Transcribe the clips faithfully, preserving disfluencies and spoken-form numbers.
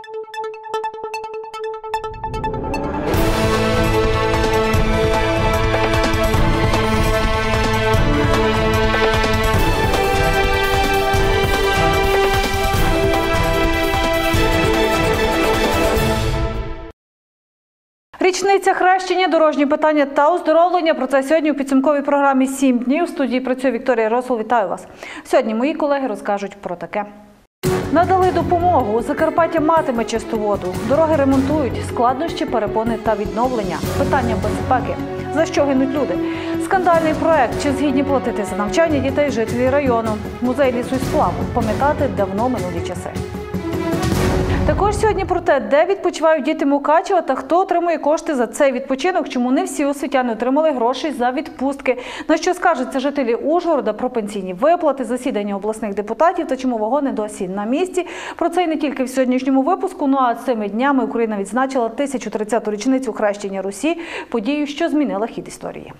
Річниця хрещення, дорожні питання та оздоровлення. Про це сьогодні у підсумковій програмі «Сім днів». У студії працює Вікторія Росул. Вітаю вас. Сьогодні мої колеги розкажуть про таке. Надали допомогу. У Закарпаття матиме чисту воду. Дороги ремонтують. Складнощі, перепони та відновлення. Питання безпеки. За що гинуть люди? Скандальний проект. Чи згідні платити за навчання дітей жителі району? Музей лісу і сплаву. Пам'ятати давно минулі часи. Також сьогодні про те, де відпочивають діти Мукачева та хто отримує кошти за цей відпочинок, чому не всі освітяни отримали гроші за відпустки, на що скаржаться жителі Ужгорода про пенсійні виплати, засідання обласних депутатів та чому вагони досі на місці. Про це і не тільки в сьогоднішньому випуску, ну а цими днями Україна відзначила тисячу тридцяту річницю хрещення Русі, подію, що змінила хід історії.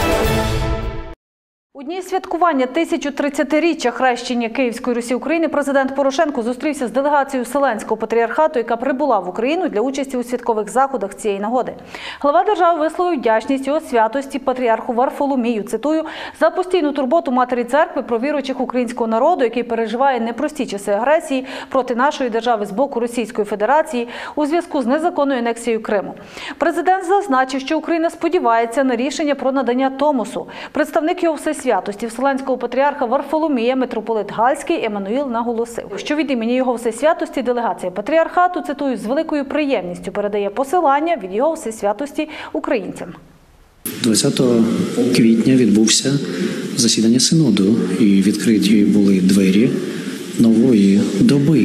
У дні святкування тисячу тридцятиріччя хрещення Київської Русі України президент Порошенко зустрівся з делегацією Вселенського патріархату, яка прибула в Україну для участі у святкових заходах цієї нагоди. Глава держави висловив вдячність його святості патріарху Варфоломію, цитую, за постійну турботу Матері Церкви про віруючих українського народу, який переживає непрості часи агресії проти нашої держави з боку Російської Федерації у зв'язку з незаконною анексією Криму. Президент зазначив, що Україна сподівається на рішення про надання Томосу. Представник його всесвятості святості Вселенського патріарха Варфоломія митрополит Галський Еммануїл наголосив, що від імені його всесвятості делегація патріархату, цитую, з великою приємністю передає посилання від його всесвятості українцям. двадцятого квітня відбувся засідання синоду і відкриті були двері нової доби.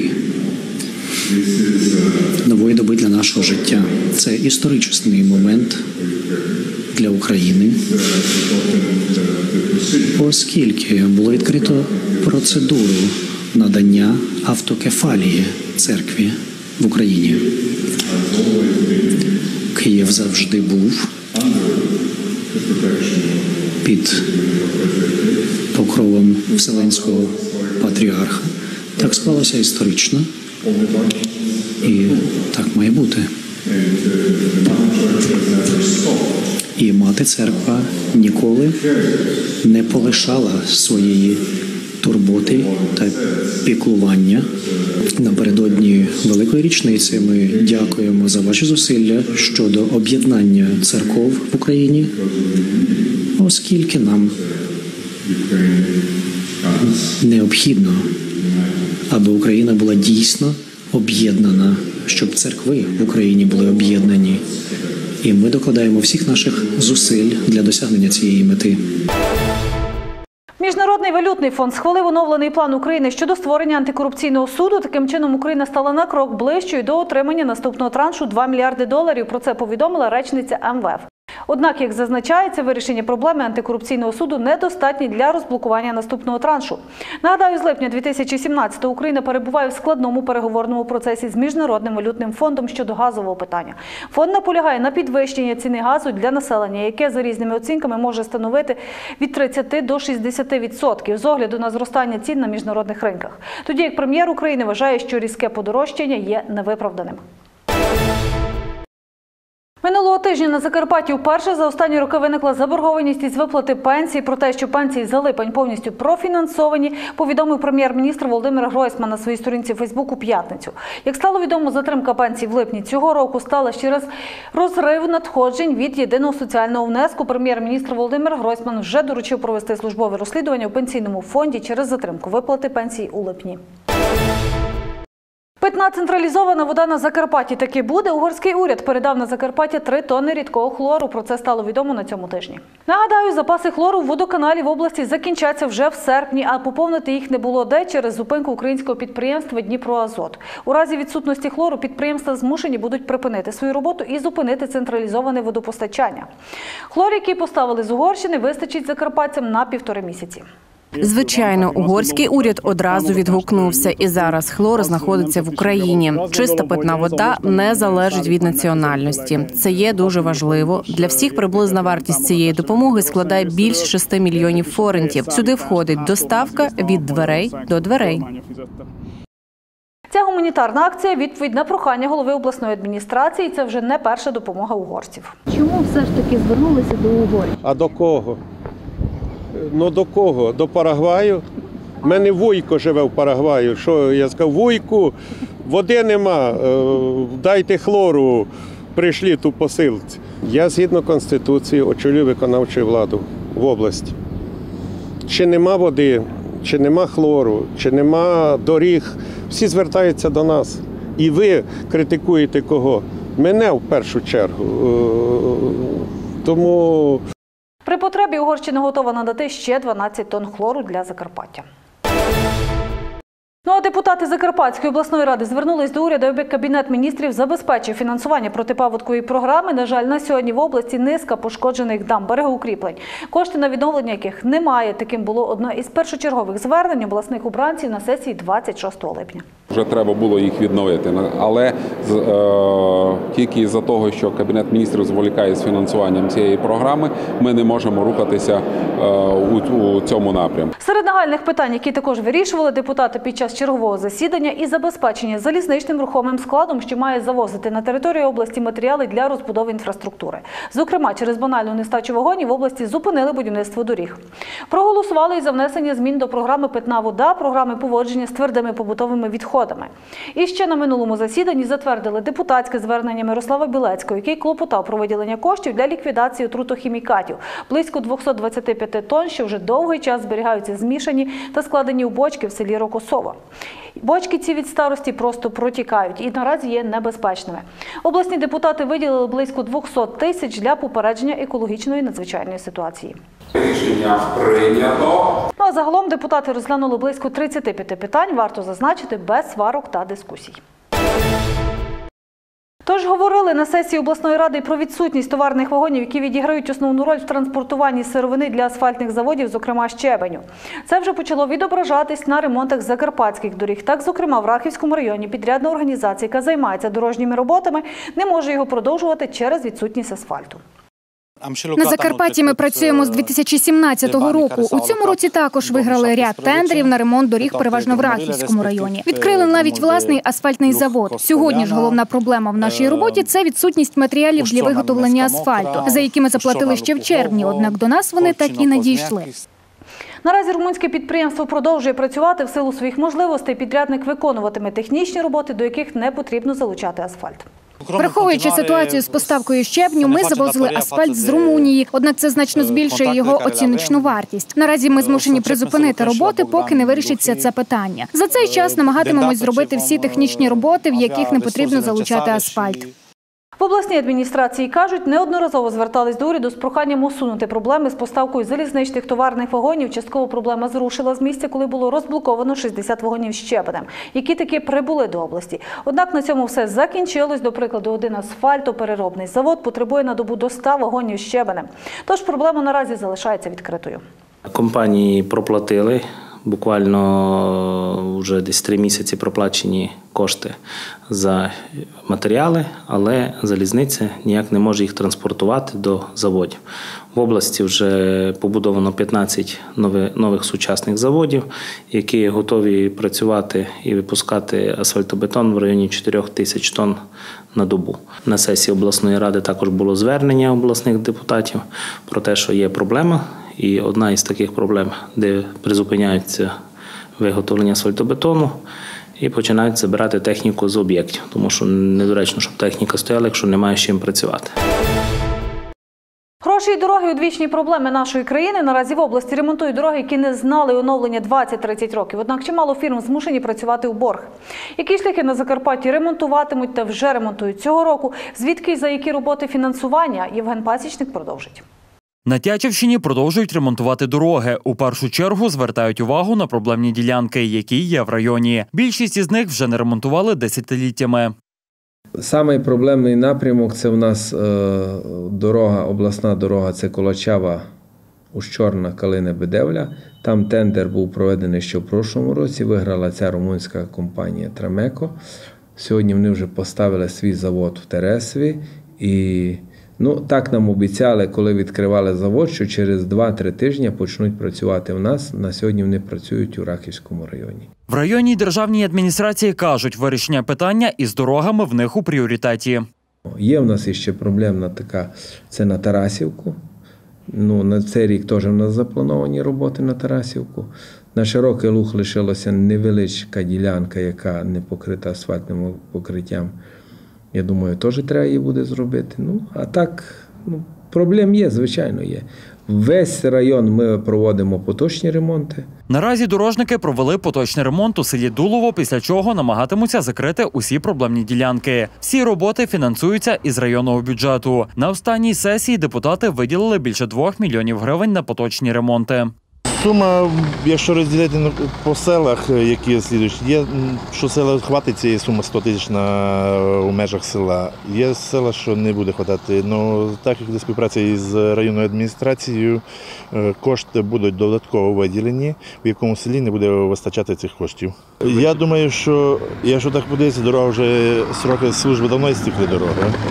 Нової доби для нашого життя. Це історичний момент для України, оскільки було відкрито процедуру надання автокефалії церкві в Україні. Київ завжди був під покровом Вселенського патріарха. Так склалося історично, і так має бути. І Мати Церква ніколи не полишала своєї турботи та піклування. Напередодні великої річниці ми дякуємо за ваші зусилля щодо об'єднання церков в Україні, оскільки нам необхідно, аби Україна була дійсно об'єднана, щоб церкви в Україні були об'єднані. І ми докладаємо всіх наших зусиль для досягнення цієї мети. Міжнародний валютний фонд схвалив оновлений план України щодо створення антикорупційного суду. Таким чином Україна стала на крок ближчою до отримання наступного траншу два мільярди доларів. Про це повідомила речниця ем ве еф. Однак, як зазначається, вирішення проблеми антикорупційного суду недостатні для розблокування наступного траншу. Нагадаю, з липня дві тисячі сімнадцятого Україна перебуває в складному переговорному процесі з Міжнародним валютним фондом щодо газового питання. Фонд наполягає на підвищенні ціни газу для населення, яке за різними оцінками може становити від тридцяти до шістдесяти відсотків з огляду на зростання цін на міжнародних ринках. Тоді як прем'єр України вважає, що різке подорожчання є невиправданим. Минулого тижня на Закарпатті вперше за останні роки виникла заборгованість із виплати пенсій. Про те, що пенсії за липень повністю профінансовані, повідомив прем'єр-міністр Володимир Гройсман на своїй сторінці у Фейсбук у п'ятницю. Як стало відомо, затримка пенсій в липні цього року стала через розрив надходжень від єдиного соціального внеску. Прем'єр-міністр Володимир Гройсман вже доручив провести службове розслідування у пенсійному фонді через затримку виплати пенсій у липні. Питна централізована вода на Закарпатті таки буде. Угорський уряд передав на Закарпаття три тонни рідкого хлору. Про це стало відомо на цьому тижні. Нагадаю, запаси хлору в водоканалі в області закінчаться вже в серпні, а поповнити їх не було де через зупинку українського підприємства «Дніпроазот». У разі відсутності хлору підприємства змушені будуть припинити свою роботу і зупинити централізоване водопостачання. Хлор, який поставили з Угорщини, вистачить закарпатцям на півтори місяці. Звичайно, угорський уряд одразу відгукнувся, і зараз хлор знаходиться в Україні. Чиста питна вода не залежить від національності. Це є дуже важливо. Для всіх приблизна вартість цієї допомоги складає більше шести мільйонів форинтів. Сюди входить доставка від дверей до дверей. Ця гуманітарна акція – відповідь на прохання голови обласної адміністрації. Це вже не перша допомога угорців. Чому все ж таки звернулися до Угорщини? А до кого? Ну до кого? До Парагваю? У мене вуйко живе в Парагваю. Що я сказав? Вуйку, води нема, дайте хлору, прийшли ту посилці. Я згідно Конституції очолюю виконавчу владу в області. Чи нема води, чи нема хлору, чи нема доріг, всі звертаються до нас. І ви критикуєте кого? Мене в першу чергу. Тому... При потребі Угорщина готова надати ще дванадцять тонн хлору для Закарпаття. Ну а депутати Закарпатської обласної ради звернулись до уряду, аби Кабінет міністрів забезпечив фінансування протипаводкової програми. На жаль, на сьогодні в області низка пошкоджених дамб, берегоукріплень, кошти на відновлення яких немає. Таким було одне із першочергових звернень обласних обранців на сесії двадцять шостого липня. Вже треба було їх відновити, але е, тільки із-за того, що Кабінет міністрів зволікає з фінансуванням цієї програми, ми не можемо рухатися е, у, у цьому напрямку. Серед нагальних питань, які також вирішували депутати під час чергового засідання, і забезпечення залізничним рухомим складом, що має завозити на територію області матеріали для розбудови інфраструктури. Зокрема, через банальну нестачу вагонів в області зупинили будівництво доріг. Проголосували і за внесення змін до програми «Питна вода», програми поводження з твердими побутовими відходами. І ще на минулому засіданні затвердили депутатське звернення Мирослава Білецького, який клопотав про виділення коштів для ліквідації отрутохімікатів. Близько двісті двадцять п'ять тонн, що вже довгий час зберігаються змішані та складені у бочки в селі Рокосово. Бочки ці від старості просто протікають і наразі є небезпечними. Обласні депутати виділили близько двісті тисяч для попередження екологічної надзвичайної ситуації. Рішення прийнято. Ну а загалом депутати розглянули близько тридцяти п'яти питань, варто зазначити, без сварок та дискусій. Тож говорили на сесії обласної ради про відсутність товарних вагонів, які відіграють основну роль в транспортуванні сировини для асфальтних заводів, зокрема щебеню. Це вже почало відображатись на ремонтах закарпатських доріг. Так, зокрема, в Рахівському районі підрядна організація, яка займається дорожніми роботами, не може його продовжувати через відсутність асфальту. На Закарпатті ми працюємо з дві тисячі сімнадцятого року. У цьому році також виграли ряд тендерів на ремонт доріг переважно в Рахівському районі. Відкрили навіть власний асфальтний завод. Сьогодні ж головна проблема в нашій роботі – це відсутність матеріалів для виготовлення асфальту, за які ми заплатили ще в червні, однак до нас вони так і не дійшли. Наразі румунське підприємство продовжує працювати в силу своїх можливостей. Підрядник виконуватиме технічні роботи, до яких не потрібно залучати асфальт. Враховуючи ситуацію з поставкою щебню, ми завозили асфальт з Румунії, однак це значно збільшує його оціночну вартість. Наразі ми змушені призупинити роботи, поки не вирішиться це питання. За цей час намагатимемось зробити всі технічні роботи, в яких не потрібно залучати асфальт. В обласній адміністрації кажуть, неодноразово звертались до уряду з проханням усунути проблеми з поставкою залізничних товарних вагонів. Частково проблема зрушила з місця, коли було розблоковано шістдесят вагонів з щебенем, які таки прибули до області. Однак на цьому все закінчилось. До прикладу, один асфальтопереробний завод потребує на добу до ста вагонів з щебенем. Тож проблема наразі залишається відкритою. Компанії проплатили. Буквально вже десь три місяці проплачені кошти за матеріали, але залізниця ніяк не може їх транспортувати до заводів. В області вже побудовано п'ятнадцять нових сучасних заводів, які готові працювати і випускати асфальтобетон в районі чотирьох тисяч тонн на добу. На сесії обласної ради також було звернення обласних депутатів про те, що є проблема. І одна із таких проблем, де призупиняється виготовлення асфальтобетону і починають забирати техніку з об'єктів, тому що недоречно, щоб техніка стояла, якщо немає з чим працювати. Гроші і дороги – одвічні проблеми нашої країни. Наразі в області ремонтують дороги, які не знали оновлення двадцять-тридцять років. Однак чимало фірм змушені працювати у борг. Які шляхи на Закарпатті ремонтуватимуть та вже ремонтують цього року? Звідки і за які роботи фінансування? Євген Пасічник продовжить. На Тячівщині продовжують ремонтувати дороги. У першу чергу звертають увагу на проблемні ділянки, які є в районі. Більшість із них вже не ремонтували десятиліттями. Самий проблемний напрямок – це у нас дорога, обласна дорога, це Колочава, Ущорна, Калина, Бедевля. Там тендер був проведений ще в прошлому році, виграла ця румунська компанія Трамеко. Сьогодні вони вже поставили свій завод в Тересві і Ну, так нам обіцяли, коли відкривали завод, що через два-три тижні почнуть працювати в нас. На сьогодні вони працюють у Рахівському районі. В районній державній адміністрації кажуть, вирішення питання із дорогами в них у пріоритеті. Є в нас іще проблемна така, це на Тарасівку. Ну, на цей рік теж в нас заплановані роботи на Тарасівку. На Широкий Луг лишилася невеличка ділянка, яка не покрита асфальтним покриттям. Я думаю, теж треба її буде зробити. Ну, а так, ну, проблем є, звичайно, є. Весь район ми проводимо поточні ремонти. Наразі дорожники провели поточний ремонт у селі Дулово, після чого намагатимуться закрити усі проблемні ділянки. Всі роботи фінансуються із районного бюджету. На останній сесії депутати виділили більше двох мільйонів гривень на поточні ремонти. Сума, якщо розділити по селах, які слідують, є, що села хватить цієї суми сто тисяч на, у межах села. Є села, що не буде хватати. Ну, так як до співпраці із районною адміністрацією, кошти будуть додатково виділені, в якому селі не буде вистачати цих коштів. Я думаю, що якщо так подивитися, дорога вже сроки служби давно істікли дороги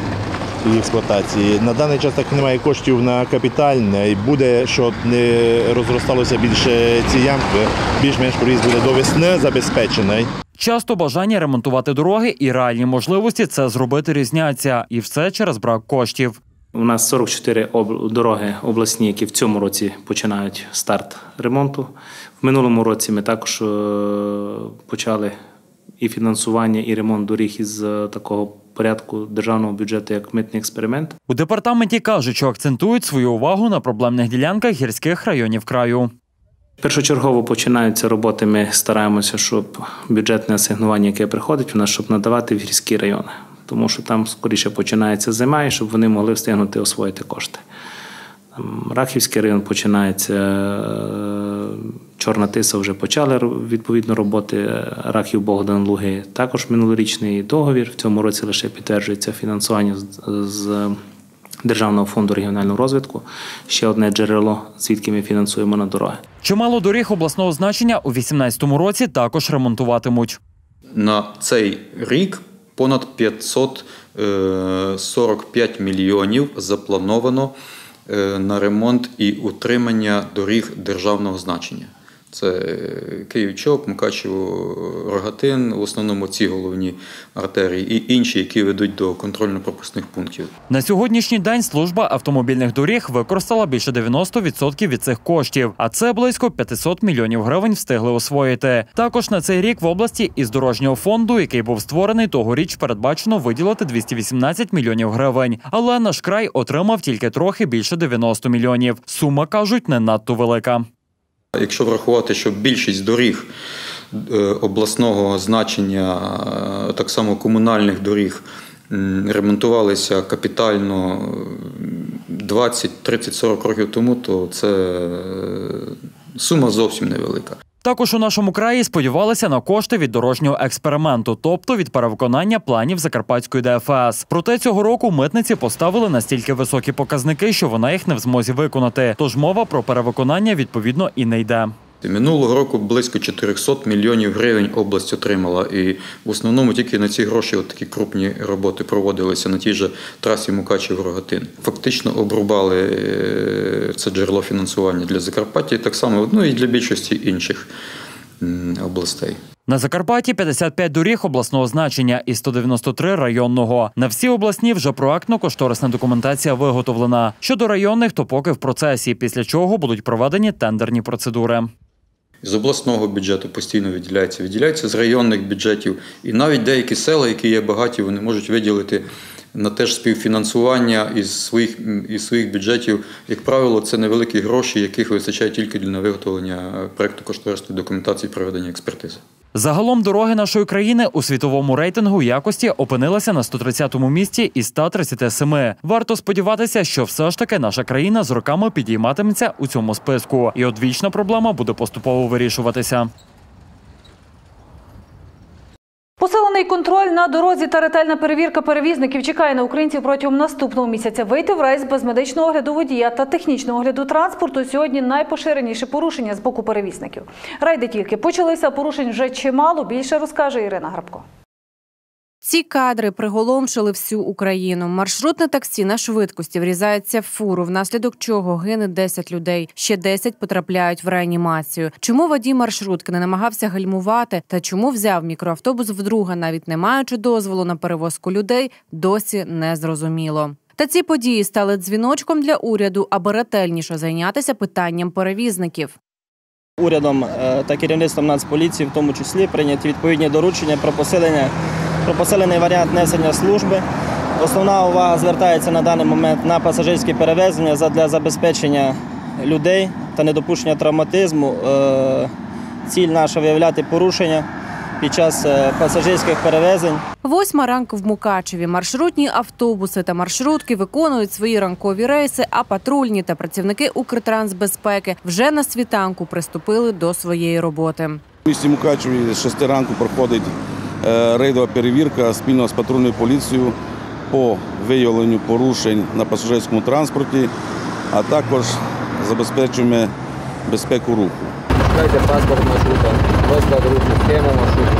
і експлуатації. На даний час так немає коштів на капітальне і буде, щоб не розросталося більше ці ямки, більш-менш проїзд буде до весни забезпечений. Часто бажання ремонтувати дороги і реальні можливості це зробити різняться. І все через брак коштів. У нас сорок чотири об... дороги обласні, які в цьому році починають старт ремонту. В минулому році ми також почали і фінансування, і ремонт доріг із такого порядку державного бюджету, як митний експеримент. У департаменті кажуть, що акцентують свою увагу на проблемних ділянках гірських районів краю. Першочергово починаються роботи, ми стараємося, щоб бюджетне асигнування, яке приходить у нас, щоб надавати в гірські райони. Тому що там скоріше починається зима, і щоб вони могли встигнути освоїти кошти. Там Рахівський район починається, Чорна Тиса вже почали відповідно роботи, Рахів, Богдан, Луги також минулорічний договір. В цьому році лише підтверджується фінансування з Державного фонду регіонального розвитку. Ще одне джерело, звідки ми фінансуємо на дороги. Чимало доріг обласного значення у дві тисячі вісімнадцятому році також ремонтуватимуть. На цей рік понад п'ятсот сорок п'ять мільйонів заплановано на ремонт і утримання доріг державного значення. Це Київ-Чоп, Мукачево-Рогатин, в основному ці головні артерії і інші, які ведуть до контрольно-пропускних пунктів. На сьогоднішній день служба автомобільних доріг використала більше дев'яносто відсотків від цих коштів, а це близько п'ятсот мільйонів гривень встигли освоїти. Також на цей рік в області із дорожнього фонду, який був створений, тогоріч передбачено виділити двісті вісімнадцять мільйонів гривень. Але наш край отримав тільки трохи більше дев'яносто мільйонів. Сума, кажуть, не надто велика. Якщо врахувати, що більшість доріг обласного значення, так само комунальних доріг, ремонтувалися капітально двадцять, тридцять, сорок років тому, то це сума зовсім невелика. Також у нашому краї сподівалися на кошти від дорожнього експерименту, тобто від перевиконання планів Закарпатської Д Ф С. Проте цього року митниці поставили настільки високі показники, що вона їх не в змозі виконати. Тож мова про перевиконання відповідно і не йде. Минулого року близько чотириста мільйонів гривень область отримала. І в основному тільки на ці гроші от такі крупні роботи проводилися на тій же трасі Мукачево-Рогатин. Фактично обрубали це джерело фінансування для Закарпаття, так само ну, і для більшості інших областей. На Закарпатті п'ятдесят п'ять доріг обласного значення і сто дев'яносто три районного. На всі обласні вже проектно-кошторисна документація виготовлена. Щодо районних, то поки в процесі, після чого будуть проведені тендерні процедури. З обласного бюджету постійно виділяється, виділяється з районних бюджетів. І навіть деякі села, які є багаті, вони можуть виділити на теж співфінансування із своїх, із своїх бюджетів. Як правило, це невеликі гроші, яких вистачає тільки для виготовлення проектно-кошторисної документації і проведення експертизи. Загалом дороги нашої країни у світовому рейтингу якості опинилися на сто тридцятому місці із ста тридцяти семи. Варто сподіватися, що все ж таки наша країна з роками підійматиметься у цьому списку. І одвічна проблема буде поступово вирішуватися. Посилений контроль на дорозі та ретельна перевірка перевізників чекає на українців протягом наступного місяця. Вийти в рейс без медичного огляду водія та технічного огляду транспорту – сьогодні найпоширеніше порушення з боку перевізників. Рейди тільки почалися, порушень вже чимало. Більше розкаже Ірина Грабко. Ці кадри приголомшили всю Україну. Маршрутне таксі на швидкості врізається в фуру, внаслідок чого гине десять людей. Ще десять потрапляють в реанімацію. Чому водій маршрутки не намагався гальмувати та чому взяв мікроавтобус вдруге, навіть не маючи дозволу на перевозку людей, досі не зрозуміло. Та ці події стали дзвіночком для уряду, аби ретельніше зайнятися питанням перевізників. Урядом та керівництвом Нацполіції, в тому числі, прийняті відповідні доручення про посилення, про посилений варіант несення служби. Основна увага звертається на даний момент на пасажирські перевезення для забезпечення людей та недопущення травматизму. Ціль наша – виявляти порушення під час пасажирських перевезень. Восьма ранку в Мукачеві. Маршрутні автобуси та маршрутки виконують свої ранкові рейси, а патрульні та працівники Укртрансбезпеки вже на світанку приступили до своєї роботи. В місті Мукачеві з шести ранку проходить рейдова перевірка спільно з патрульною поліцією по виявленню порушень на пасажирському транспорті, а також забезпечуємо безпеку руху. Дайте паспорт маршрута, розклад руху, схему маршруту.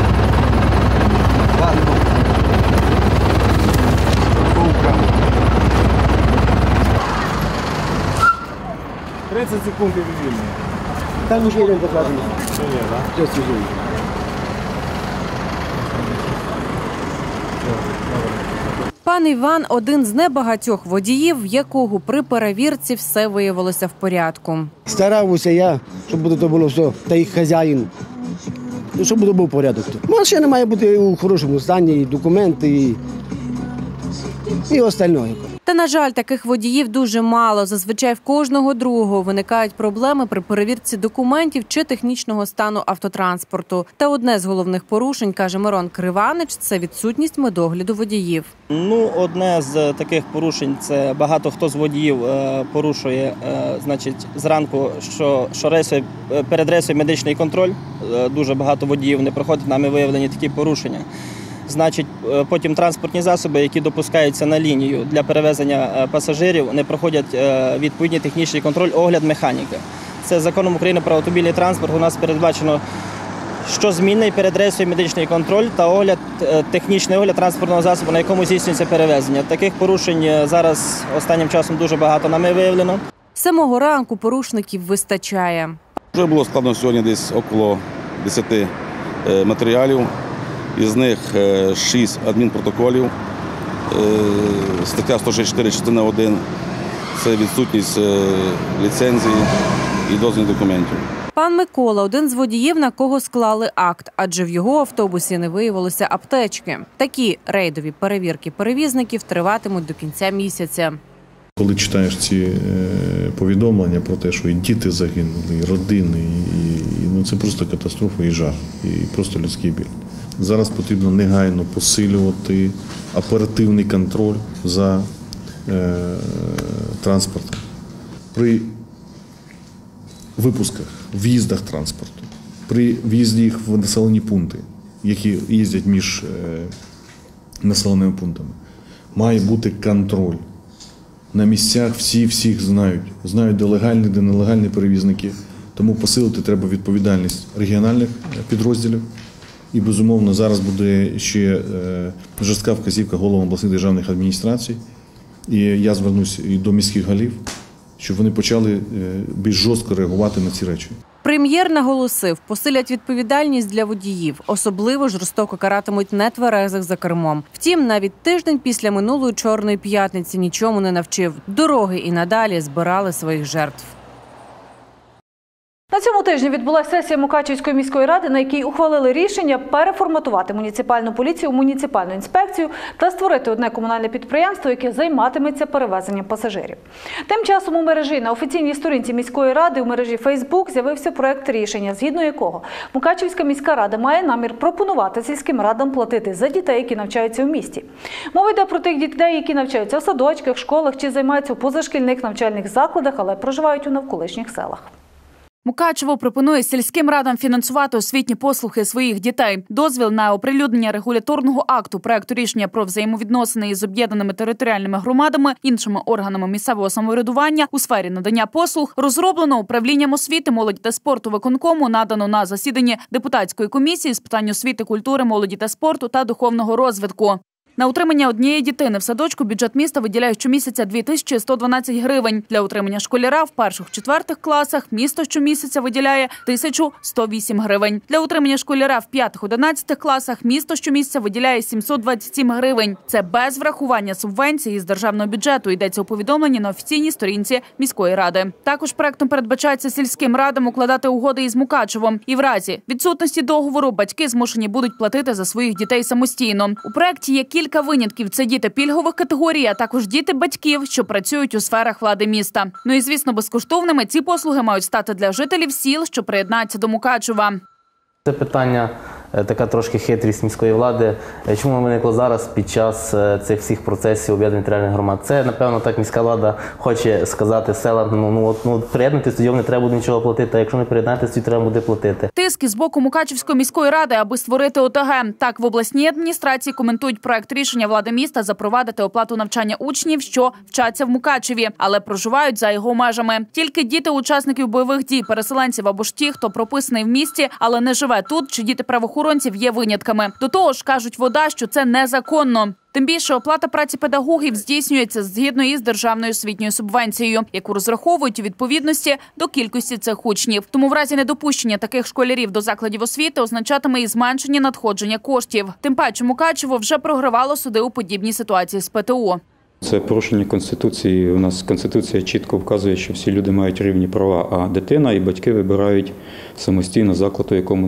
тридцять секунд і вивільнення. Там уже один покладений. Що є, так? Все свіжий. Пан Іван – один з небагатьох водіїв, в якого при перевірці все виявилося в порядку. Старався я, щоб це було все, та й хазяїн, щоб був порядок. Машина має бути у хорошому стані, і документи, і, і остальне. Та, на жаль, таких водіїв дуже мало. Зазвичай в кожного другого виникають проблеми при перевірці документів чи технічного стану автотранспорту. Та одне з головних порушень, каже Мирон Криванич, це відсутність медогляду водіїв. Ну, одне з таких порушень – це багато хто з водіїв порушує, значить, зранку, що, що рейсовий, перед рейсовий медичний контроль. Дуже багато водіїв не проходять, нами виявлені такі порушення. Значить, потім транспортні засоби, які допускаються на лінію для перевезення пасажирів, не проходять відповідний технічний контроль, огляд механіки. Це законом України про автомобільний транспорт. У нас передбачено щозмінний передрейсовий медичний контроль та огляд, технічний огляд транспортного засобу, на якому здійснюється перевезення. Таких порушень зараз останнім часом дуже багато нами виявлено. Самого ранку порушників вистачає. Вже було складно сьогодні десь около десяти матеріалів. Із них шість адмінпротоколів, стаття сто шістдесят чотири, частина один – це відсутність ліцензії і дозвільних документів. Пан Микола – один з водіїв, на кого склали акт, адже в його автобусі не виявилося аптечки. Такі рейдові перевірки перевізників триватимуть до кінця місяця. Коли читаєш ці повідомлення про те, що і діти загинули, і родини, і, і, ну, це просто катастрофа і жах, і просто людський біль. Зараз потрібно негайно посилювати оперативний контроль за е, транспортом. При випусках, в'їздах транспорту, при в'їзді їх в населені пункти, які їздять між е, населеними пунктами, має бути контроль. На місцях всі всіх знають. Знають, де легальні, де нелегальні перевізники. Тому посилити треба відповідальність регіональних підрозділів. І, безумовно, зараз буде ще жорстка вказівка головам обласних державних адміністрацій. І я звернусь і до міських голів, щоб вони почали більш жорстко реагувати на ці речі. Прем'єр наголосив, посилять відповідальність для водіїв. Особливо жорстоко каратимуть нетверезих за кермом. Втім, навіть тиждень після минулої Чорної п'ятниці нічому не навчив. Дороги і надалі збирали своїх жертв. На цьому тижні відбулася сесія Мукачівської міської ради, на якій ухвалили рішення переформатувати муніципальну поліцію у муніципальну інспекцію та створити одне комунальне підприємство, яке займатиметься перевезенням пасажирів. Тим часом у мережі на офіційній сторінці міської ради у мережі Фейсбук з'явився проект рішення, згідно якого Мукачівська міська рада має намір пропонувати сільським радам платити за дітей, які навчаються в місті. Мова йде про тих дітей, які навчаються в садочках, школах чи займаються у позашкільних навчальних закладах, але проживають у навколишніх селах. Мукачево пропонує сільським радам фінансувати освітні послуги своїх дітей. Дозвіл на оприлюднення регуляторного акту проекту рішення про взаємовідносини із об'єднаними територіальними громадами, іншими органами місцевого самоврядування у сфері надання послуг розроблено управлінням освіти, молоді та спорту виконкому, надано на засіданні депутатської комісії з питань освіти, культури, молоді та спорту та духовного розвитку. На утримання однієї дитини в садочку бюджет міста виділяє щомісяця дві тисячі сто дванадцять гривень. Для утримання школяра в перших-четвертих класах місто щомісяця виділяє тисячу сто вісім гривень. Для утримання школяра в п'ятих-одинадцятих класах місто щомісяця виділяє сімсот двадцять сім гривень. Це без врахування субвенції з державного бюджету, йдеться у повідомленні на офіційній сторінці міської ради. Також проектом передбачається сільським радам укладати угоди із Мукачевом. І в разі відсутності договору батьки змушені будуть платити за своїх дітей самостійно. У проекті є кілька Кілька винятків – це діти пільгових категорій, а також діти батьків, що працюють у сферах влади міста. Ну і, звісно, безкоштовними ці послуги мають стати для жителів сіл, що приєднаються до Мукачева. Це питання, така трошки хитрість міської влади. Чому виникло зараз під час цих всіх процесів об'єднаних територіальних громад? Це, напевно, так міська влада хоче сказати селам, ну, ну, от, ну приєднуйтесь, тоді не треба буде нічого платити, а якщо не приєднатися, тоді треба буде платити. Тиск з боку Мукачевської міської ради, аби створити О Те Ге. Так, в обласній адміністрації коментують проект рішення влади міста запровадити оплату навчання учнів, що вчаться в Мукачеві, але проживають за його межами. Тільки діти учасників бойових дій, переселенців або ж ті, хто прописаний в місті, але не живе тут, чи діти правоохоронців є винятками. До того ж, кажуть ВОДА, що це незаконно. Тим більше оплата праці педагогів здійснюється згідно із державною освітньою субвенцією, яку розраховують у відповідності до кількості цих учнів. Тому в разі недопущення таких школярів до закладів освіти означатиме і зменшення надходження коштів. Тим паче Мукачево вже програвало суди у подібній ситуації з Пе Те У. Це порушення Конституції. У нас Конституція чітко вказує, що всі люди мають рівні права, а дитина і батьки вибирають самостійно заклад, у якому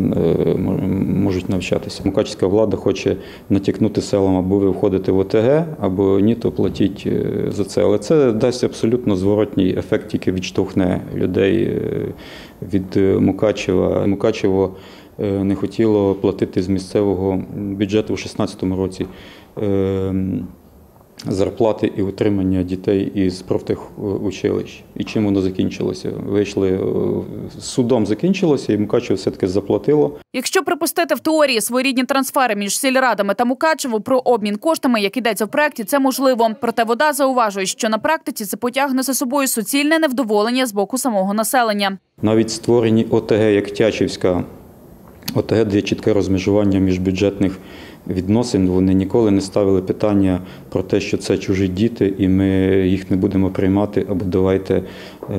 можуть навчатися. Мукачівська влада хоче натякнути селам, або ви входите в О Те Ге, або ні, то платіть за це. Але це дасть абсолютно зворотній ефект, який відштовхне людей від Мукачева. Мукачево не хотіло платити з місцевого бюджету у шістнадцятому році зарплати і утримання дітей із профтехучилищ. І чим воно закінчилося? Вийшли, судом закінчилося, і Мукачево все-таки заплатило. Якщо припустити в теорії своєрідні трансфери між сільрадами та Мукачево про обмін коштами, як йдеться в проєкті, це можливо. Проте ВОДА зауважує, що на практиці це потягне за собою суцільне невдоволення з боку самого населення. Навіть створені О Те Ге, як Тячівська О Те Ге, де чітке розмежування міжбюджетних відносин, вони ніколи не ставили питання про те, що це чужі діти і ми їх не будемо приймати, або давайте е,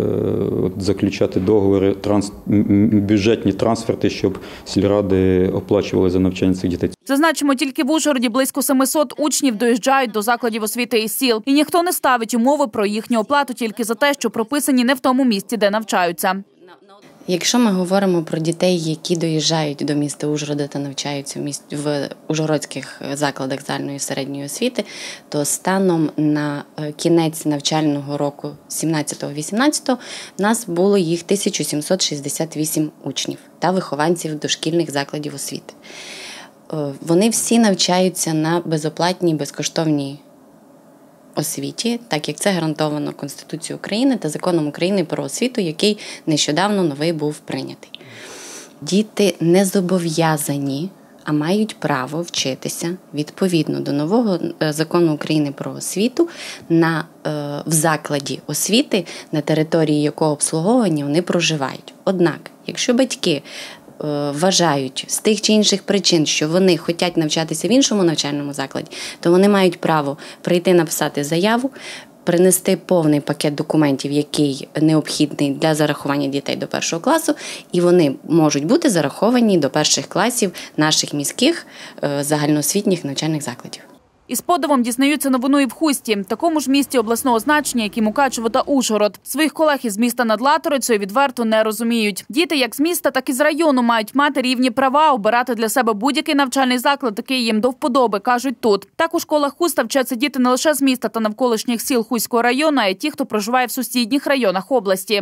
заключати договори, транс, бюджетні трансферти, щоб сільради оплачували за навчання цих дітей. Зазначимо, тільки в Ужгороді близько семисот учнів доїжджають до закладів освіти із сіл. І ніхто не ставить умови про їхню оплату тільки за те, що прописані не в тому місці, де навчаються. Якщо ми говоримо про дітей, які доїжджають до міста Ужгорода та навчаються в, міст... в ужгородських закладах загальної середньої освіти, то станом на кінець навчального року сімнадцятого-вісімнадцятого в нас було їх тисяча сімсот шістдесят вісім учнів та вихованців дошкільних закладів освіти. Вони всі навчаються на безоплатній, безкоштовній освіті, так як це гарантовано Конституцією України та Законом України про освіту, який нещодавно новий був прийнятий. Діти не зобов'язані, а мають право вчитися відповідно до нового Закону України про освіту на, в закладі освіти, на території якого обслуговування вони проживають. Однак, якщо батьки вважають з тих чи інших причин, що вони хочуть навчатися в іншому навчальному закладі, то вони мають право прийти написати заяву, принести повний пакет документів, який необхідний для зарахування дітей до першого класу, і вони можуть бути зараховані до перших класів наших міських загальноосвітніх навчальних закладів. Із подивом дізнаються новину і в Хусті, такому ж місті обласного значення, як і Мукачево та Ужгород. Своїх колег із міста над Латорицею відверто не розуміють. Діти як з міста, так і з району мають мати рівні права, обирати для себе будь-який навчальний заклад, який їм до вподоби, кажуть тут. Так у школах Хуста вчаться діти не лише з міста та навколишніх сіл Хуського району, а й ті, хто проживає в сусідніх районах області.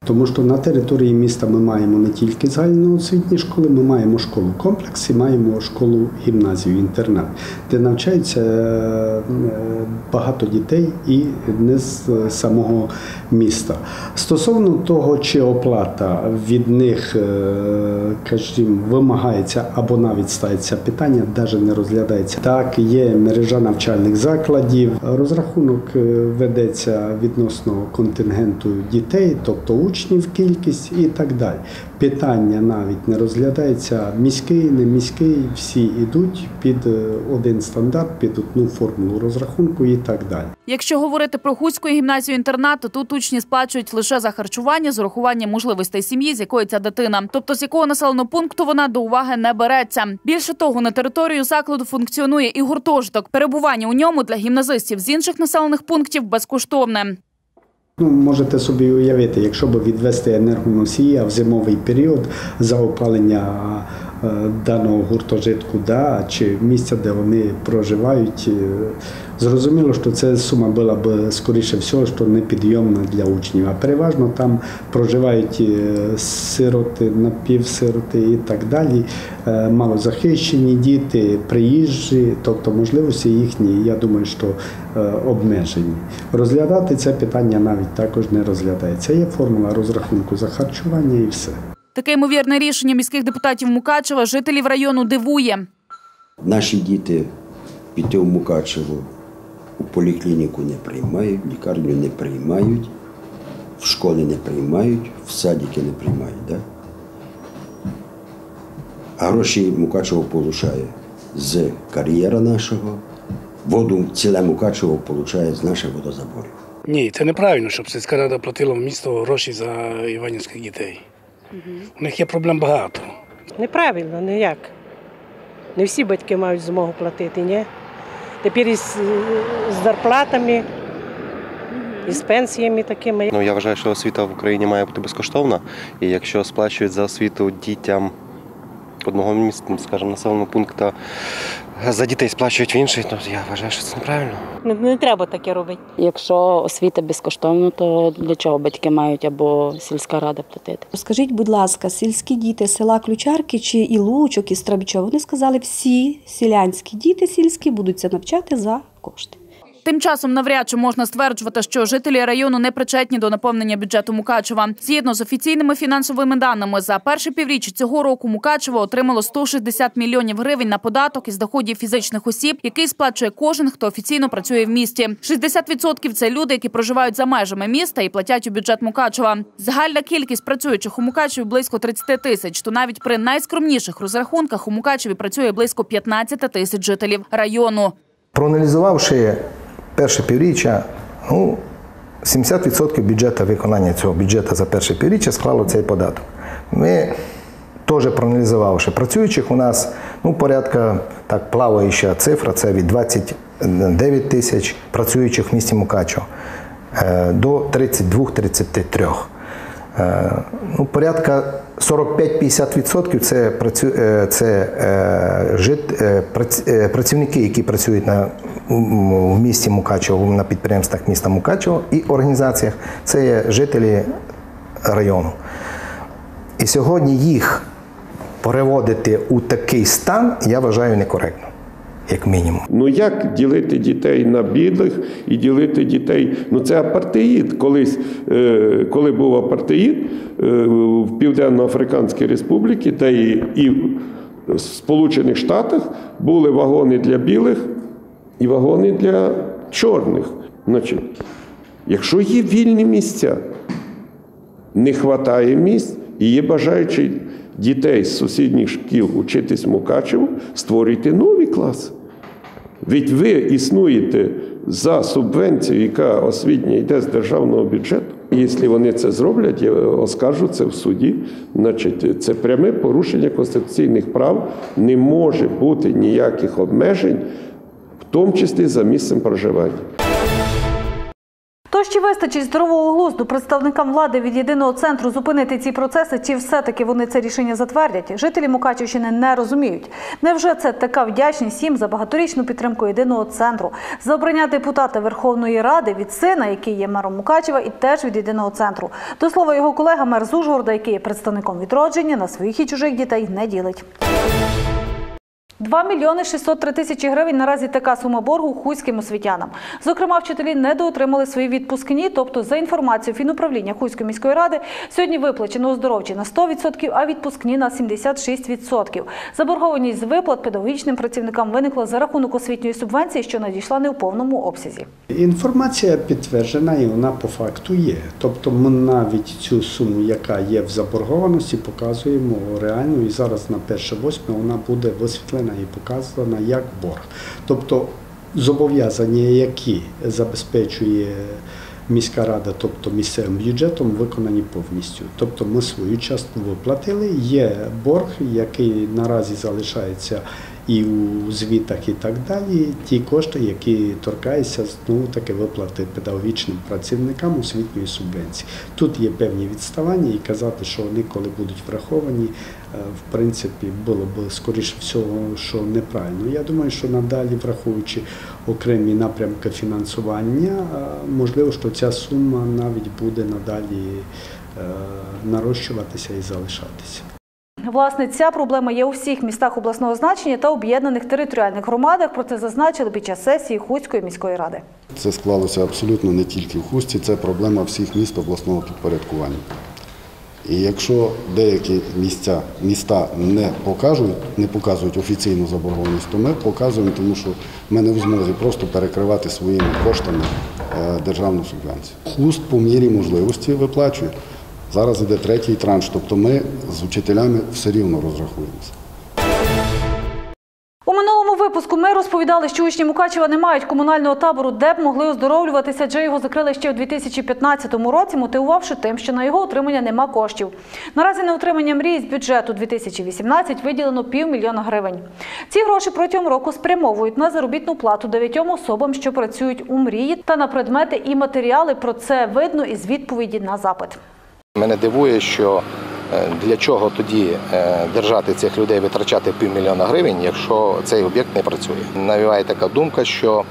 Тому що на території міста ми маємо не тільки загальноосвітні школи, ми маємо школу-комплекс і маємо школу-гімназію, інтернат, де навчаються багато дітей і не з самого міста. Стосовно того, чи оплата від них, кажімо, вимагається або навіть ставиться питання, навіть не розглядається. Так, є мережа навчальних закладів, розрахунок ведеться відносно контингенту дітей, тобто учнів кількість і так далі. Питання навіть не розглядається, міський, не міський, всі йдуть під один стандарт, під одну формулу розрахунку і так далі. Якщо говорити про Хуську гімназію-інтернат, то тут учні сплачують лише за харчування з урахуванням можливостей сім'ї, з якої ця дитина. Тобто з якого населеного пункту вона до уваги не береться. Більше того, на територію закладу функціонує і гуртожиток. Перебування у ньому для гімназистів з інших населених пунктів безкоштовне. Ну, можете собі уявити, якщо б відвести енергоносія в зимовий період за опалення даного гуртожитку, да, чи місця, де вони проживають, зрозуміло, що ця сума була б, скоріше всього, що непідйомна для учнів. А переважно там проживають сироти, напівсироти і так далі, малозахищені діти, приїжджі, тобто можливості їхні, я думаю, що обмежені. Розглядати це питання навіть також не розглядається. Є формула розрахунку за харчування і все. Таке ймовірне рішення міських депутатів Мукачева жителів району дивує. Наші діти піти в Мукачево у поліклініку не приймають, в лікарню не приймають, в школи не приймають, в садики не приймають. Да? А гроші Мукачево получає з кар'єра нашого, воду ціле Мукачево получає з наших водозаборів. Ні, це неправильно, щоб сільська рада платила в місто гроші за іванівських дітей. У них є проблем багато. Неправильно, ніяк. Не всі батьки мають змогу платити, ні? Тепер із з зарплатами, із пенсіями такими. Ну, я вважаю, що освіта в Україні має бути безкоштовна. І якщо сплачують за освіту дітям одного міста, скажімо, населеного пункту, за дітей сплачують в інший, то я вважаю, що це неправильно. Не, не треба таке робити. Якщо освіта безкоштовна, то для чого батьки мають або сільська рада платити? Скажіть, будь ласка, сільські діти села Ключарки чи і Лучок, і Страбічов, вони сказали, всі селянські діти сільські будуть навчати за кошти. Тим часом навряд чи можна стверджувати, що жителі району не причетні до наповнення бюджету Мукачева. Згідно з офіційними фінансовими даними, за перше півріччя цього року Мукачево отримало сто шістдесят мільйонів гривень на податок із доходів фізичних осіб, який сплачує кожен, хто офіційно працює в місті. шістдесят відсотків – це люди, які проживають за межами міста і платять у бюджет Мукачева. Загальна кількість працюючих у Мукачеві близько тридцять тисяч, то навіть при найскромніших розрахунках у Мукачеві працює близько п'ятнадцять тисяч жителів району. Проаналізувавши перше півріччя, ну, сімдесят відсотків бюджету, виконання цього бюджету за перше півріччя склало цей податок. Ми теж проаналізувавши працюючих, у нас ну, порядка, так, плаваюча цифра, це від двадцяти дев'яти тисяч працюючих в місті Мукачево до тридцять два - тридцять три. Ну, порядка сорок п'ять - п'ятдесят відсотків це, працю... це жит... працівники, які працюють на... в місті Мукачево, на підприємствах міста Мукачево і організаціях, це є жителі району. І сьогодні їх переводити у такий стан, я вважаю, некоректно. Як мінімум. Ну як ділити дітей на бідних і ділити дітей? Ну це апартеїд. Колись, коли був апартеїд в Південно-Африканській Республіці, та і в Сполучених Штатах були вагони для білих і вагони для чорних. Значить, якщо є вільні місця, не вистачає місць і є бажаючі дітей з сусідніх шкіл учитись Мукачеву, створюйте нові класи. Ведь ви існуєте за субвенцію, яка освітня йде з державного бюджету. І якщо вони це зроблять, я оскаржу це в суді, значить це пряме порушення конституційних прав, не може бути ніяких обмежень, в тому числі за місцем проживання. Тож чи вистачить здорового глузду представникам влади від єдиного центру зупинити ці процеси, чи все-таки вони це рішення затвердять? Жителі Мукачівщини не розуміють. Невже це така вдячність їм за багаторічну підтримку єдиного центру, за обрання депутата Верховної Ради від сина, який є мером Мукачева, і теж від єдиного центру? До слова, його колега мер з Ужгорода, який є представником відродження, на своїх і чужих дітей не ділить. два мільйони шістсот три тисячі гривень – наразі така сума боргу хуським освітянам. Зокрема, вчителі недоотримали свої відпускні, тобто, за інформацією фінуправління Хуської міської ради, сьогодні виплачено оздоровчі на сто відсотків, а відпускні на сімдесят шість відсотків. Заборгованість з виплат педагогічним працівникам виникла за рахунок освітньої субвенції, що надійшла не у повному обсязі. Інформація підтверджена і вона по факту є. Тобто ми навіть цю суму, яка є в заборгованості, показуємо реально, і зараз на перше восьме вона буде висвітлена і показана як борг. Тобто зобов'язання, які забезпечує міська рада, тобто місцевим бюджетом, виконані повністю. Тобто ми свою частку виплатили, є борг, який наразі залишається і у звітах і так далі, ті кошти, які торкаються знову таки виплати педагогічним працівникам освітньої субвенції. Тут є певні відставання і казати, що вони коли будуть враховані, в принципі, було б скоріше всього, що неправильно. Я думаю, що надалі, враховуючи окремі напрямки фінансування, можливо, що ця сума навіть буде надалі нарощуватися і залишатися. Власне, ця проблема є у всіх містах обласного значення та об'єднаних територіальних громадах. Про це зазначили під час сесії Хуської міської ради. Це склалося абсолютно не тільки в Хустці, це проблема всіх міст обласного підпорядкування. І якщо деякі місця, міста не покажуть, не показують офіційну заборгованість, то ми показуємо, тому що ми не в змозі просто перекривати своїми коштами державну субвенцію. Хуст по мірі можливості виплачує. Зараз йде третій транш, тобто ми з вчителями все рівно розрахуємося. У минулому випуску ми розповідали, що учні Мукачева не мають комунального табору, де б могли оздоровлюватися, адже його закрили ще у дві тисячі п'ятнадцятому році, мотивувавши тим, що на його отримання нема коштів. Наразі на отримання мрії з бюджету дві тисячі вісімнадцятого виділено півмільйона гривень. Ці гроші протягом року спрямовують на заробітну плату дев'ятьом особам, що працюють у мрії, та на предмети і матеріали. Про це видно із відповіді на запит. Мене дивує, що для чого тоді держати цих людей, витрачати півмільйона гривень, якщо цей об'єкт не працює. Навіває така думка, що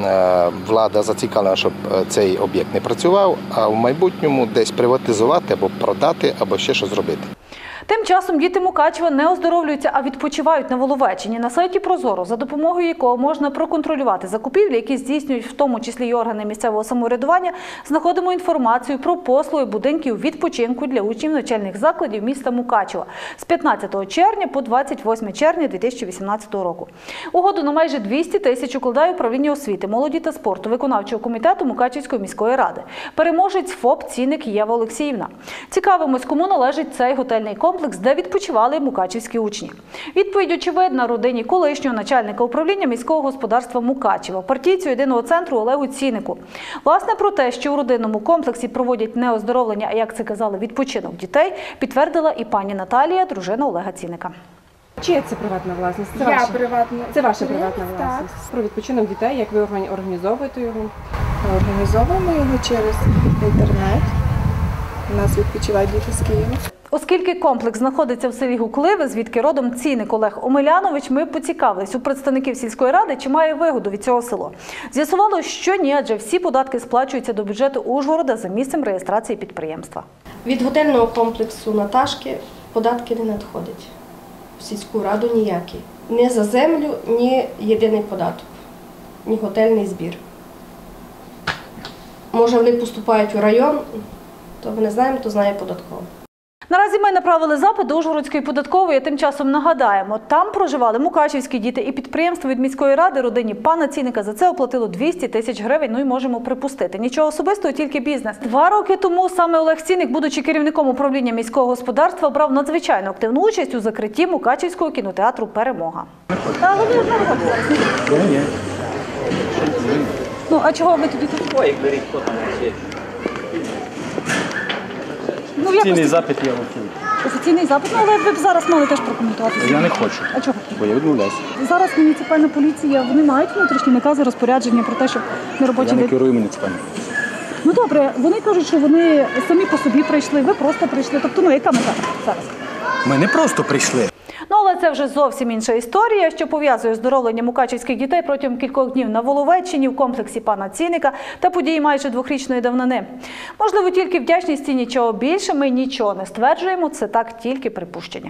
влада зацікавлена, щоб цей об'єкт не працював, а в майбутньому десь приватизувати або продати, або ще щось зробити. Тим часом діти Мукачева не оздоровлюються, а відпочивають на Воловеччині. На сайті Прозоро, за допомогою якого можна проконтролювати закупівлі, які здійснюють в тому числі й органи місцевого самоврядування, знаходимо інформацію про послуги будинків відпочинку для учнів навчальних закладів міста Мукачева з п'ятнадцятого червня по двадцять восьме червня дві тисячі вісімнадцятого року. Угоду на майже двісті тисяч укладає управління освіти, молоді та спорту виконавчого комітету Мукачівської міської ради. Переможець ФОП «Цінник» Єва Олексіївна. Цікавимось, кому належить цей готельний комплекс, де відпочивали мукачівські учні. Відповідь очевидна родині колишнього начальника управління міського господарства Мукачева, партійцю єдиного центру Олегу Ціннику. Власне, про те, що у родинному комплексі проводять не оздоровлення, а, як це казали, відпочинок дітей, підтвердила і пані Наталія, дружина Олега Цінника. Чия це приватна власність? Це Я ваша? приватна. Це ваша приватна Так. власність. Про відпочинок дітей, як ви органі- організовуєте його? Організовуємо його через інтернет. У нас відпочивають діти з Києва. Оскільки комплекс знаходиться в селі Гукливе, звідки родом Цінник Олег Омелянович, ми поцікавились у представників сільської ради, чи має вигоду від цього село. З'ясувало, що ні, адже всі податки сплачуються до бюджету Ужгорода за місцем реєстрації підприємства. Від готельного комплексу Наташки податки не надходять. В сільську раду ніякі. Ні за землю, ні єдиний податок, ні готельний збір. Може, вони поступають у район, то ми не знаємо, то знає податкова. Наразі ми направили запит до Ужгородської податкової, тим часом нагадаємо, там проживали мукачівські діти і підприємство від міської ради родині пана Цінника за це оплатило двісті тисяч гривень, ну і можемо припустити. Нічого особистого, тільки бізнес. Два роки тому саме Олег Цінник, будучи керівником управління міського господарства, брав надзвичайно активну участь у закритті Мукачівського кінотеатру «Перемога». Ну, а чого ви тоді тут? Ой, беріть, хто там є. Ну, Офіційний запит є офіційний. Офіційний запит, ну, але ви б зараз мали теж прокоментувати. Я не хочу. А чого? Бо я відмовляюся. Зараз муніципальна поліція, вони мають внутрішні накази, розпорядження про те, щоб не робочі... Я не керую муніципальним. Ну добре, вони кажуть, що вони самі по собі прийшли, ви просто прийшли. Тобто, ну яка мета зараз? Ми не просто прийшли. Ну, але це вже зовсім інша історія, що пов'язує оздоровлення мукачівських дітей протягом кількох днів на Воловеччині в комплексі пана Ціника та події майже двохрічної давнини. Можливо, тільки вдячність і нічого більше, ми нічого не стверджуємо, це так тільки припущення.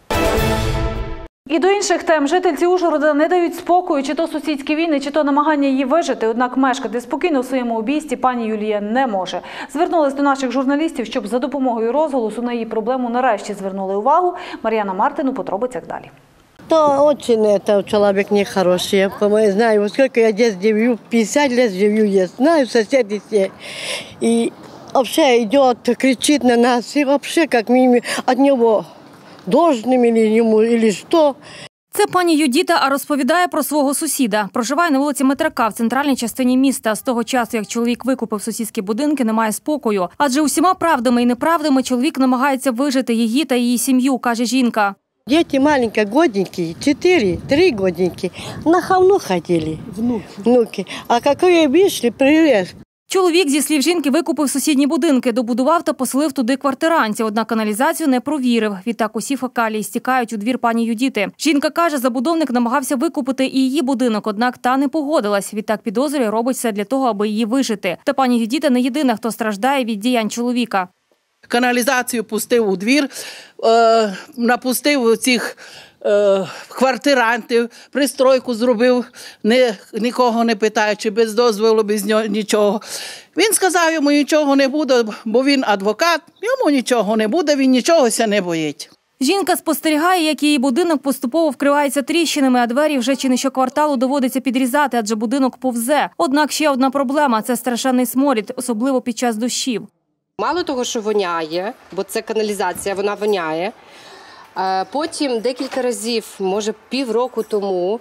І до інших тем. Жительці Ужгорода не дають спокою, чи то сусідські війни, чи то намагання її вижити. Однак мешкати спокійно у своєму обійсті пані Юлія не може. Звернулась до наших журналістів, щоб за допомогою розголосу на її проблему нарешті звернули увагу. Мар'яна Мартин у подробицях далі. То очень это человек нехороший. Я знаю, сколько я здесь живу, пятьдесят лет живу, я знаю соседи все. И вообще идет, кричит на нас, и вообще как мы от него должны или ему, или что. Це пані Юдіта, а розповідає про свого сусіда. Проживає на вулиці Метрака в центральній частині міста. З того часу, як чоловік викупив сусідські будинки, немає спокою. Адже усіма правдами і неправдами чоловік намагається вижити її та її сім'ю, каже жінка. Дети маленькие, годненькие, четыре, три годненькие, на хавну ходили. Внуки. Внуки. А какое вышли, привет. Чоловік, зі слів жінки, викупив сусідні будинки, добудував та поселив туди квартирантів, однак каналізацію не провірив. Відтак усі фекалії стікають у двір пані Юдіти. Жінка каже, забудовник намагався викупити і її будинок, однак та не погодилась. Відтак підозрює, робить все для того, аби її вижити. Та пані Юдіта не єдина, хто страждає від діянь чоловіка. Каналізацію пустив у двір, е, напустив цих е, квартирантів, пристройку зробив, не, нікого не питаючи, без дозволу, без нього, нічого. Він сказав, йому нічого не буде, бо він адвокат, йому нічого не буде, він нічогося не боїть. Жінка спостерігає, як її будинок поступово вкривається тріщинами, а двері вже чи не щокварталу доводиться підрізати, адже будинок повзе. Однак ще одна проблема – це страшенний сморід, особливо під час дощів. Мало того, що воняє, бо це каналізація, вона воняє. Потім декілька разів, може півроку тому,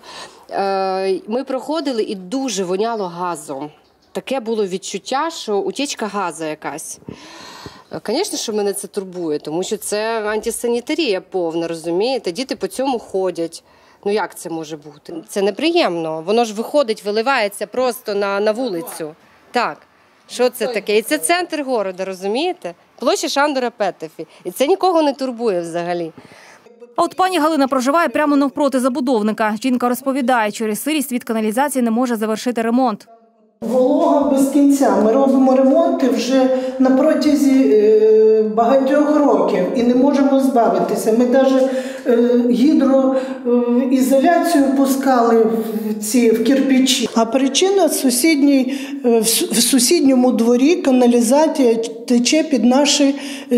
ми проходили і дуже воняло газом. Таке було відчуття, що утічка газу якась. Звісно, що мене це турбує, тому що це антисанітарія повна, розумієте? Діти по цьому ходять. Ну як це може бути? Це неприємно. Воно ж виходить, виливається просто на, на вулицю. Так. Що це таке? І це центр міста, розумієте? Площа Шандора Петефі. І це нікого не турбує взагалі. А от пані Галина проживає прямо навпроти забудовника. Жінка розповідає, через сирість від каналізації не може завершити ремонт. Волога без кінця. Ми робимо ремонти вже на протязі багатьох років і не можемо збавитися. Ми навіть гідроізоляцію пускали в ці в кирпичі. А причина в, сусідній, в сусідньому дворі каналізація тече під наші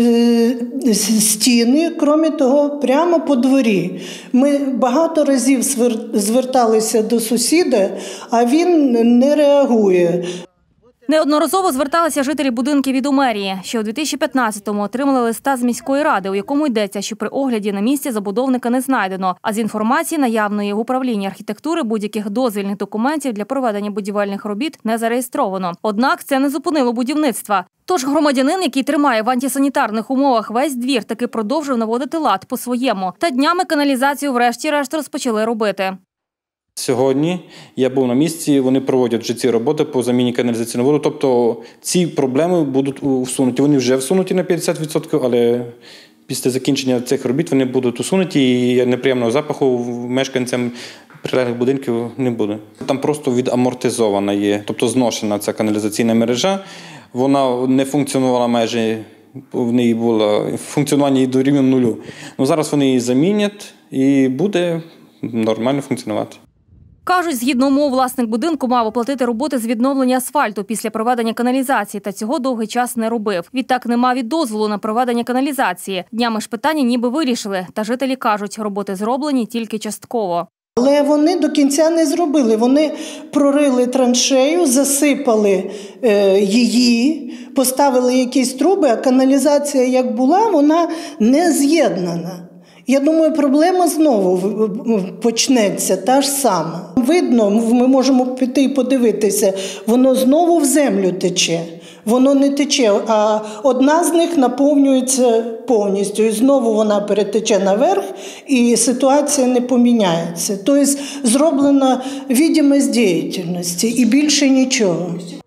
стіни, крім того, прямо по дворі. Ми багато разів зверталися до сусіда, а він не реагує. Неодноразово зверталися жителі будинків від у мерії. Ще у дві тисячі п'ятнадцятому отримали листа з міської ради, у якому йдеться, що при огляді на місці забудовника не знайдено, а з інформації наявної в управлінні архітектури будь-яких дозвільних документів для проведення будівельних робіт не зареєстровано. Однак це не зупинило будівництва. Тож громадянин, який тримає в антисанітарних умовах весь двір, таки продовжив наводити лад по-своєму. Та днями каналізацію врешті-решт розпочали робити. Сьогодні я був на місці, вони проводять вже ці роботи по заміні каналізаційного воду. Тобто ці проблеми будуть усунуті. Вони вже всунуті на п'ятдесят відсотків, але після закінчення цих робіт вони будуть усунуті і неприємного запаху мешканцям прилеглих будинків не буде. Там просто відамортизована є, тобто зношена ця каналізаційна мережа. Вона не функціонувала майже, в неї було функціонування до рівня нулю. Ну, зараз вони її замінять і буде нормально функціонувати. Кажуть, згідно умов, власник будинку мав оплатити роботи з відновлення асфальту після проведення каналізації, та цього довгий час не робив. Відтак не мав і дозволу на проведення каналізації. Днями ж питання ніби вирішили, та жителі кажуть, роботи зроблені тільки частково. Але вони до кінця не зробили. Вони прорили траншею, засипали е, її, поставили якісь труби, а каналізація як була, вона не з'єднана. Я думаю, проблема знову почнеться та ж сама. Видно, ми можемо піти і подивитися, воно знову в землю тече. Воно не тече, а одна з них наповнюється повністю. І знову вона перетече наверх, і ситуація не поміняється. Тобто зроблена видимість діяльності і більше нічого.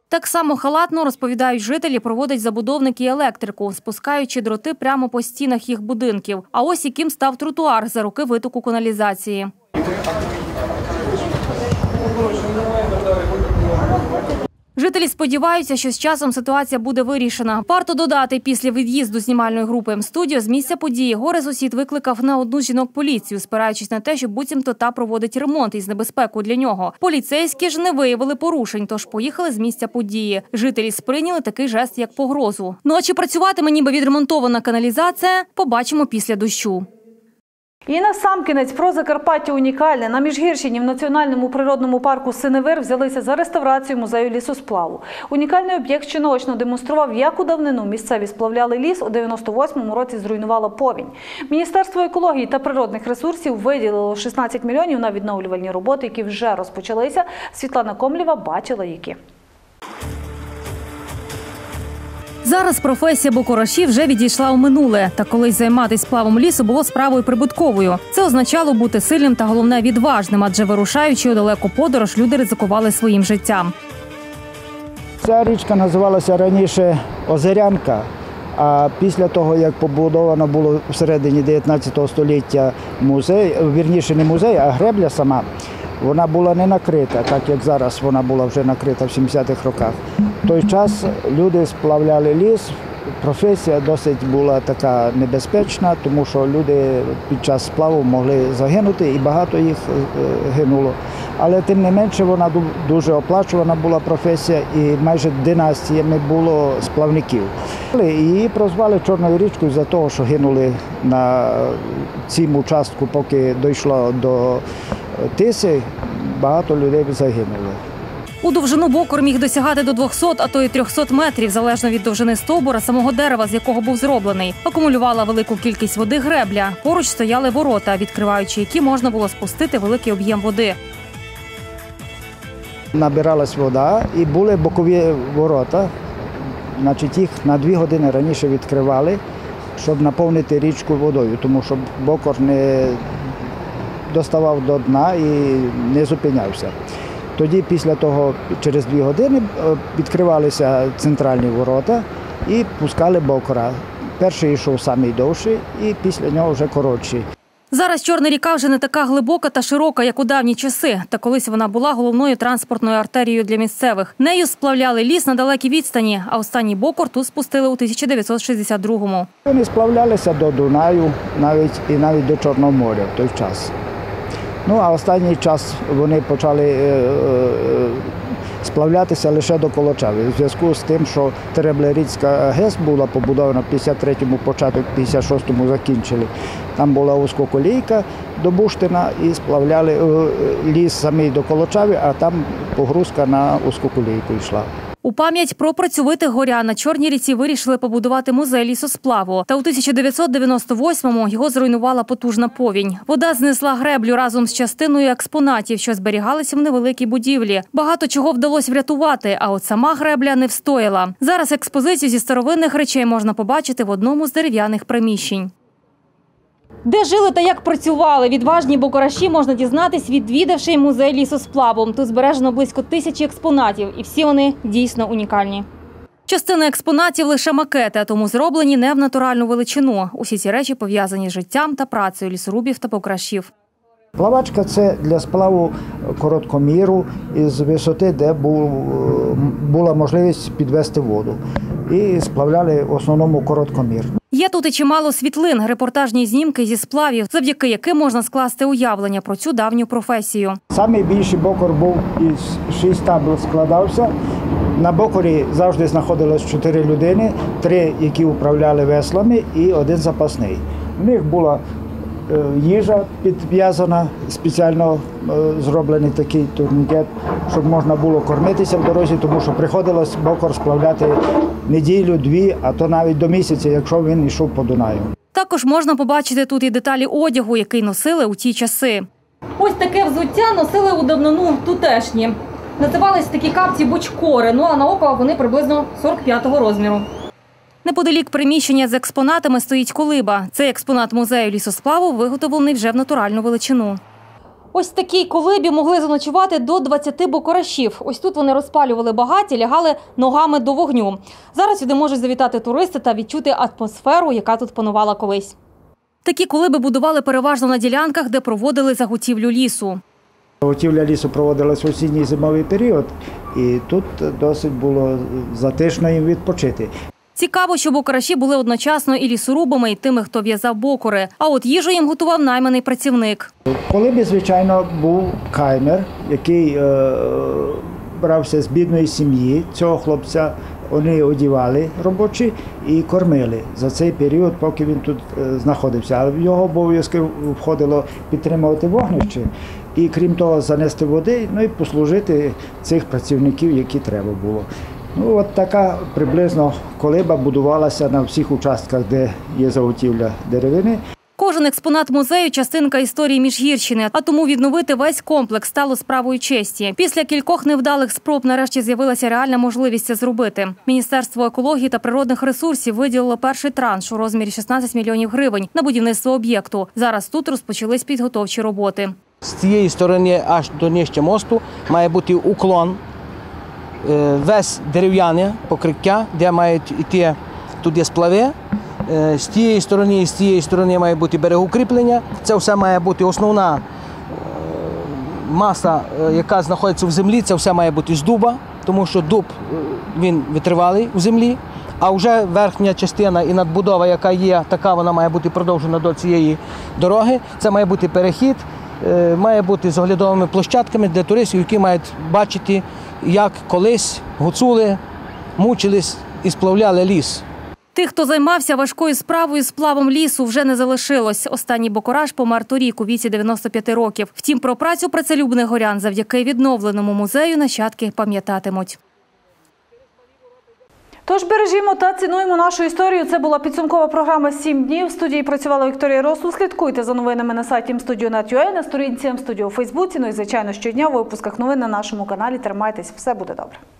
Так само халатно, розповідають жителі, проводить забудовник і електрику, спускаючи дроти прямо по стінах їх будинків. А ось яким став тротуар за роки витоку каналізації. Жителі сподіваються, що з часом ситуація буде вирішена. Варто додати, після від'їзду знімальної групи М-студіо з місця події горе-сусід викликав на одну з жінок поліцію, спираючись на те, що буцімто та проводить ремонт із небезпекою для нього. Поліцейські ж не виявили порушень, тож поїхали з місця події. Жителі сприйняли такий жест як погрозу. Ну а чи працюватиме ніби відремонтована каналізація, побачимо після дощу. І насамкінець про Закарпаття унікальне. На Міжгірщині в Національному природному парку Синевир взялися за реставрацію музею лісосплаву. Унікальний об'єкт ще наочно демонстрував, як у давнину місцеві сплавляли ліс, у дев'яносто восьмому році зруйнувала повінь. Міністерство екології та природних ресурсів виділило шістнадцять мільйонів на відновлювальні роботи, які вже розпочалися. Світлана Комлєва бачила які. Зараз професія бокорашів вже відійшла у минуле. Та колись займатися сплавом лісу було справою прибутковою. Це означало бути сильним та, головне, відважним, адже вирушаючи у далеку подорож, люди ризикували своїм життям. Ця річка називалася раніше Озерянка, а після того, як побудовано було всередині дев'ятнадцятого століття музей, вірніше не музей, а гребля сама, вона була не накрита, так як зараз вона була вже накрита в сімдесятих роках. В той час люди сплавляли ліс, професія досить була така небезпечна, тому що люди під час сплаву могли загинути і багато їх гинуло. Але тим не менше вона дуже оплачувана була професія і майже династіями було сплавників. Її прозвали Чорною річкою за того, що гинули на цьому участку, поки дійшло до Тиси, багато людей загинули. У довжину бокор міг досягати до двохсот, а то й трьохсот метрів, залежно від довжини стовбура самого дерева, з якого був зроблений. Акумулювала велику кількість води гребля. Поруч стояли ворота, відкриваючи які можна було спустити великий об'єм води. Набиралась вода і були бокові ворота. Значить, їх на дві години раніше відкривали, щоб наповнити річку водою, тому що бокор не доставав до дна і не зупинявся. Тоді після того, через дві години, відкривалися центральні ворота і пускали бокора. Перший йшов самий довший і після нього вже коротший. Зараз Чорна ріка вже не така глибока та широка, як у давні часи. Та колись вона була головною транспортною артерією для місцевих. Нею сплавляли ліс на далекій відстані, а останній бокор тут спустили у тисяча дев'ятсот шістдесят другому. Вони сплавлялися до Дунаю навіть, і навіть до Чорного моря в той час. Ну, а останній час вони почали е, е, сплавлятися лише до Колочави. У зв'язку з тим, що Тереблерицька ГЕС була побудована в п'ятдесят третьому, початок п'ятдесят шостому закінчили. Там була узкоколійка до Буштина і сплавляли е, ліс самий до Колочави, а там погрузка на узкоколійку йшла. У пам'ять про працьовитих горян на Чорній ріці вирішили побудувати музей лісосплаву. Та у тисяча дев'ятсот дев'яносто восьмому його зруйнувала потужна повінь. Вода знесла греблю разом з частиною експонатів, що зберігалися в невеликій будівлі. Багато чого вдалося врятувати, а от сама гребля не встояла. Зараз експозицію зі старовинних речей можна побачити в одному з дерев'яних приміщень. Де жили та як працювали відважні бокораші, можна дізнатись, відвідавши музей лісосплаву. Тут збережено близько тисячі експонатів, і всі вони дійсно унікальні. Частина експонатів – лише макети, а тому зроблені не в натуральну величину. Усі ці речі пов'язані з життям та працею лісорубів та бокорашів. Плавачка – це для сплаву короткоміру із висоти, де була можливість підвести воду. І сплавляли в основному короткомір. Є тут і чимало світлин, репортажні знімки зі сплавів, завдяки яким можна скласти уявлення про цю давню професію. Самий більший бокор був із шість табл складався. На бокорі завжди знаходилось чотири людини, три, які управляли веслами, і один запасний. У них була їжа підв'язана, спеціально зроблений такий турнікет, щоб можна було кормитися в дорозі, тому що приходилось бокор сплавляти неділю-дві, а то навіть до місяця, якщо він йшов по Дунаю. Також можна побачити тут і деталі одягу, який носили у ті часи. Ось таке взуття носили у давнину тутешні. Називались такі капці бочкори, ну а на око вони приблизно сорок п'ятого розміру. Неподалік приміщення з експонатами стоїть колиба. Цей експонат музею лісосплаву виготовлений вже в натуральну величину. Ось в такій колибі могли заночувати до двадцяти бокорашів. Ось тут вони розпалювали багаття, лягали ногами до вогню. Зараз сюди можуть завітати туристи та відчути атмосферу, яка тут панувала колись. Такі колиби будували переважно на ділянках, де проводили заготівлю лісу. Заготівля лісу проводилась в осінній зимовий період, і тут досить було затишно їм відпочити. Цікаво, що бокораші були одночасно і лісорубами, і тими, хто в'язав бокори. А от їжу їм готував найманий працівник. В колибі, звичайно, був каймер, який е, брався з бідної сім'ї. Цього хлопця вони одягали робочі і кормили за цей період, поки він тут е, знаходився. А в його обов'язки входило підтримувати вогнище і, крім того, занести води, ну і послужити цих працівників, які треба було. Ну, от така приблизно колиба будувалася на всіх участках, де є заготівля деревини. Кожен експонат музею – частинка історії Міжгірщини, а тому відновити весь комплекс стало справою честі. Після кількох невдалих спроб нарешті з'явилася реальна можливість це зробити. Міністерство екології та природних ресурсів виділило перший транш у розмірі шістнадцять мільйонів гривень на будівництво об'єкту. Зараз тут розпочались підготовчі роботи. З цієї сторони аж до нижче мосту має бути уклон, весь дерев'яне покриття, де мають йти туди сплави. З тієї сторони і з тієї сторони має бути берегоукріплення. Це все має бути основна маса, яка знаходиться в землі, це все має бути з дуба, тому що дуб він витривалий у землі, а вже верхня частина і надбудова, яка є, така вона має бути продовжена до цієї дороги. Це має бути перехід, має бути з оглядовими площадками для туристів, які мають бачити, як колись гуцули мучились і сплавляли ліс. Тих, хто займався важкою справою сплавом лісу, вже не залишилось. Останній бокораш помер торік у віці дев'яноста п'яти років. Втім, про працю працелюбних горян завдяки відновленому музею нащадки пам'ятатимуть. Тож бережімо та цінуємо нашу історію. Це була підсумкова програма «Сім днів». В студії працювала Вікторія Росул. Слідкуйте за новинами на сайті ем студіо крапка нет крапка ю а, на сторінці ем студіо у Фейсбуці. Ну і, звичайно, щодня у випусках новин на нашому каналі. Тримайтесь, все буде добре.